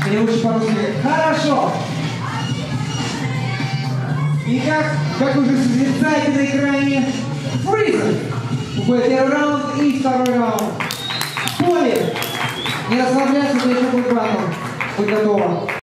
Или лучше по-русски? Хорошо! И как уже созерцаете на экране, Freezer! Уходит первый раунд и второй раунд. Поле! Не расслабляйся, это еще будет раунд. Будь готова.